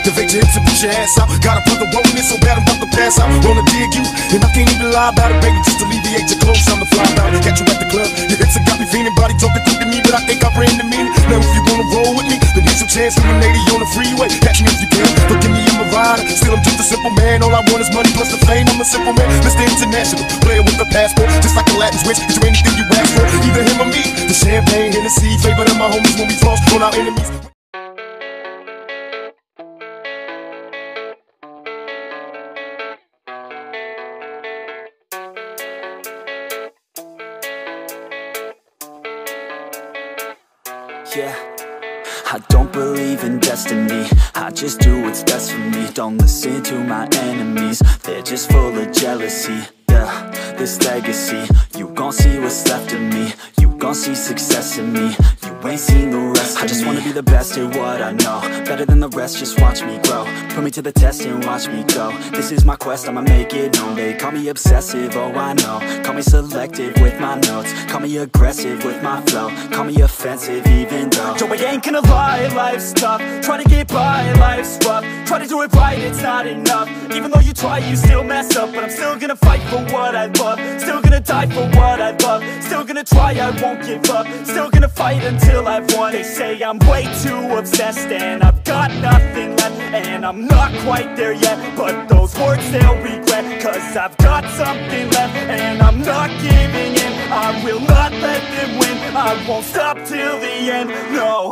Activate your hips and push your ass out. Got a brother wanting it so bad I'm about to pass out. Wanna dig you, and I can't even lie about it, baby. Just alleviate your clothes, I'm the fly out. Got you at the club, your hips have got me feeling. Body talking quick to me, but I think I ran the meaning. Now if you wanna roll with me, then here's some chance for a lady on the freeway. Catch me if you can, but give me I'm a rider. Still I'm just a simple man, all I want is money plus the fame. I'm a simple man, Mr. International, player with a passport. Just like a Latin switch, get you anything you ask for. Either him or me, the champagne, Hennessy, favorite of my homies when we floss on our enemies. Yeah, I don't believe in destiny, I just do what's best for me. Don't listen to my enemies, they're just full of jealousy. Yeah, this legacy, you gon' see what's left of me. You gon' see success in me, you ain't seen the rest of me. I just wanna be the best at what I know, better than the rest, just watch me grow. Put me to the test and watch me go. This is my quest, I'ma make it known. They call me obsessive, oh I know. Call me selective with my notes, call me aggressive with my flow. Call me offensive even though yo, I ain't gonna lie, life's tough. Try to get by, life's rough. Try to do it right, it's not enough. Even though you try, you still mess up. But I'm still gonna fight for what I love. Still gonna die for what I love. Still gonna try, I won't give up. Still gonna fight until I've won. They say I'm way too obsessed and I've got nothing left, and I'm not quite there yet, but those words they'll regret. Cause I've got something left and I'm not giving in. I will not let them win, I won't stop till the end, no.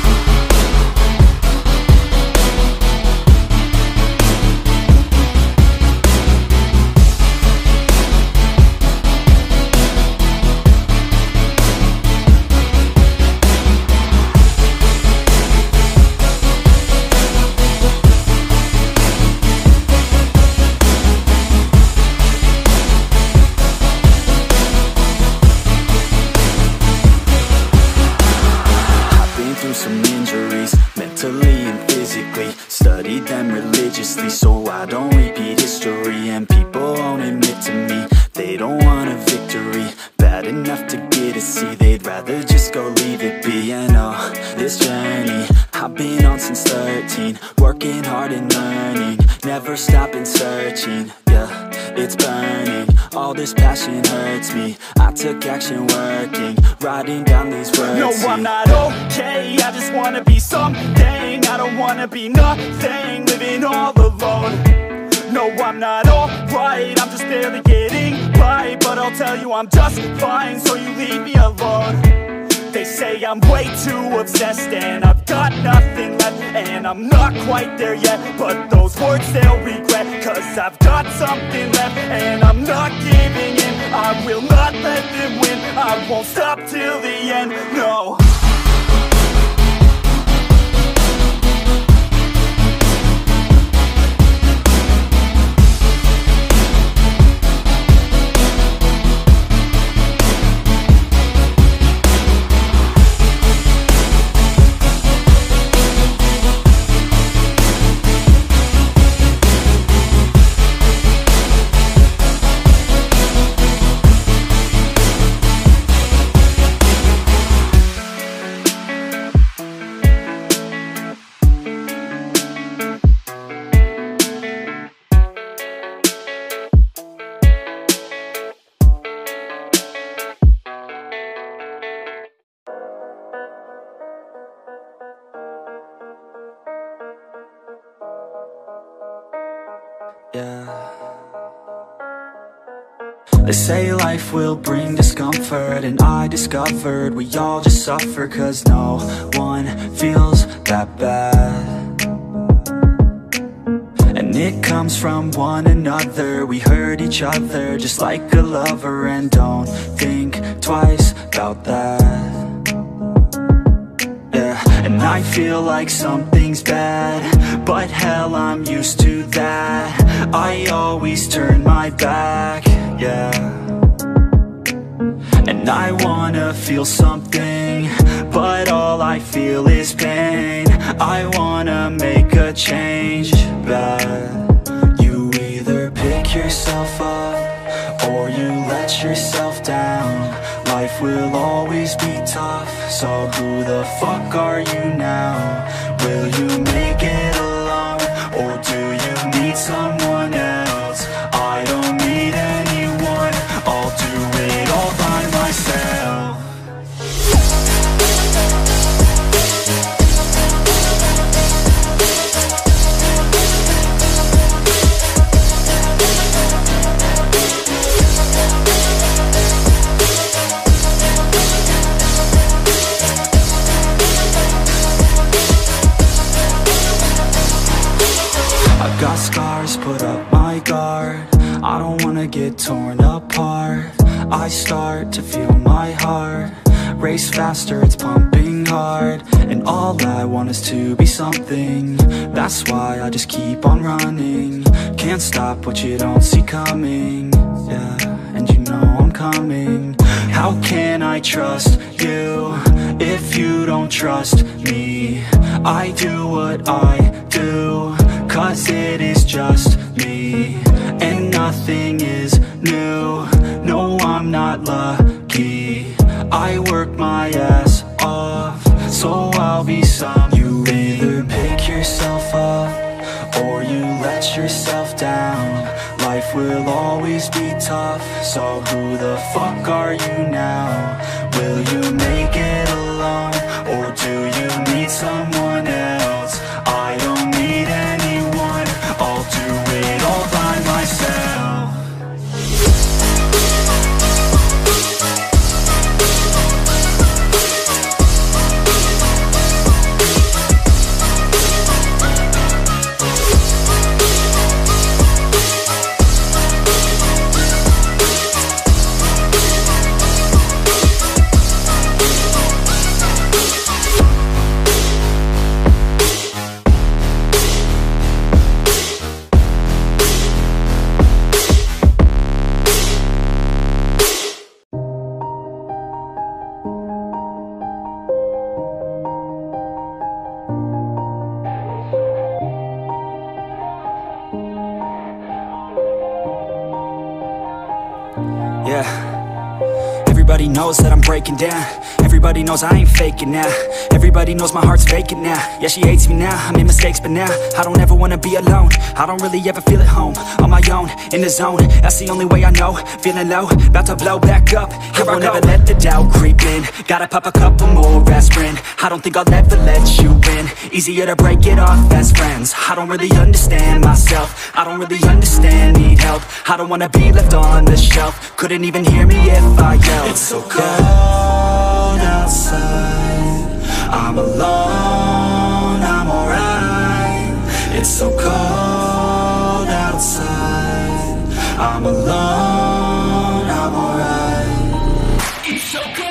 Some injuries, mentally and physically. Studied them religiously so I don't repeat history. And people won't admit to me they don't want a victory bad enough to get a C. They'd rather just go leave it be. And oh, this journey I've been on since 13, working hard and learning, never stopping searching. Yeah, it's burning, all this passion hurts me. I took action working, writing down these words. No, I'm not okay, I just wanna be something. I don't wanna be nothing, living all alone. No, I'm not alright, I'm just barely getting by. But I'll tell you I'm just fine, so you leave me alone. They say I'm way too obsessed and I've got nothing left, and I'm not quite there yet, but those words they'll regret. Cause I've got something left and I'm not giving in. I will not let them win, I won't stop till the end, no. Yeah. They say life will bring discomfort, and I discovered we all just suffer, cause no one feels that bad. And it comes from one another, we hurt each other just like a lover, and don't think twice about that. Yeah, and I feel like something's bad, but hell, I'm used to that. I always turn my back, yeah. And I wanna feel something, but all I feel is pain. I wanna make a change, but you either pick yourself up or you let yourself down. Life will always be tough, so who the fuck are you now? Will you make it alone? put up my guard. I don't wanna get torn apart. I start to feel my heart race faster, it's pumping hard. And all I want is to be something. That's why I just keep on running. Can't stop what you don't see coming. Yeah, and you know I'm coming. How can I trust you if you don't trust me? I do what I do, cause it is just me. And nothing is new, no I'm not lucky. I work my ass off, so I'll be some. You either pick yourself up, or you let yourself down. Life will always be tough, so who the fuck are you now? Will you make it alone, or do you need someone else? I don't need anyone, I'll do it all by myself. Yeah, everybody knows that I'm breaking down. Everybody knows I ain't faking now. Everybody knows my heart's vacant now. Yeah, she hates me now, I made mistakes but now I don't ever wanna be alone. I don't really ever feel at home. On my own, in the zone, that's the only way I know. Feeling low, about to blow back up. Here I won't ever let the doubt creep in. Gotta pop a couple more aspirin. I don't think I'll ever let you in. Easier to break it off as friends. I don't really understand myself, I don't really understand, need help. I don't wanna be left on the shelf. Couldn't even hear me if I yelled. It's so cold outside, I'm alone, I'm alright. It's so cold outside, I'm alone, I'm alright. It's so cold.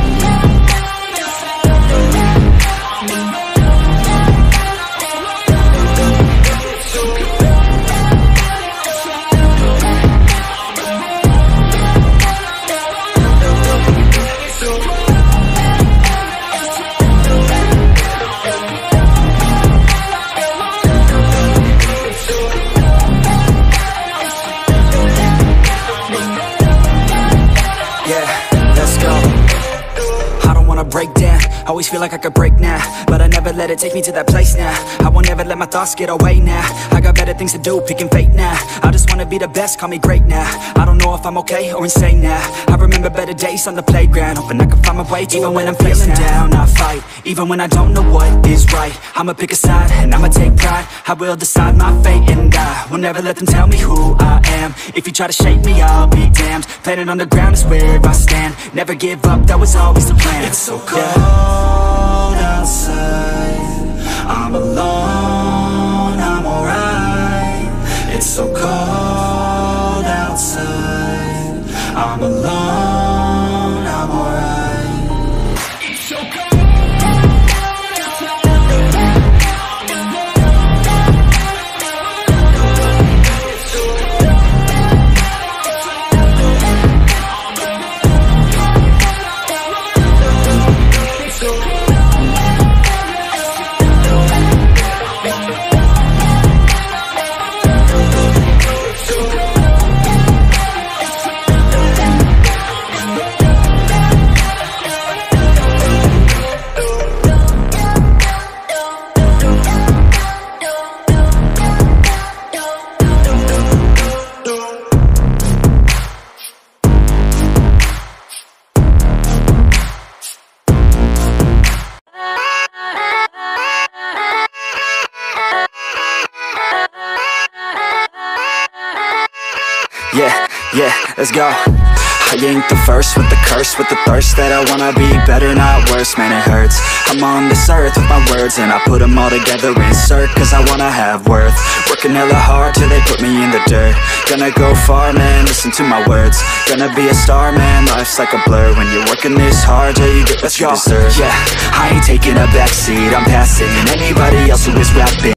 Break down, always feel like I could break now, but I never let it take me to that place now. I won't ever let my thoughts get away now. I got better things to do, picking fate now. I just wanna be the best, call me great now. I don't know if I'm okay or insane now. I remember better days on the playground, hoping I can find my way. Even when I'm feeling down, I fight. Even when I don't know what is right, I'ma pick a side and I'ma take pride. I will decide my fate and I will never let them tell me who I am. If you try to shake me, I'll be damned. Planet on the ground is where I stand. Never give up, that was always the plan. It's so cold outside, I'm alone, I'm alright. It's so cold outside, I'm alone, I'm alright. It's so cold. Yeah, let's go. I ain't the first with the curse, with the thirst that I wanna be better, not worse. Man, it hurts. I'm on this earth with my words, and I put them all together, insert, cause I wanna have worth. Working hella hard till they put me in the dirt. Gonna go far, man, listen to my words. Gonna be a star, man, life's like a blur. When you're working this hard, yeah, you get what you deserve. Yeah, I ain't taking a backseat, I'm passing anybody else who is rapping.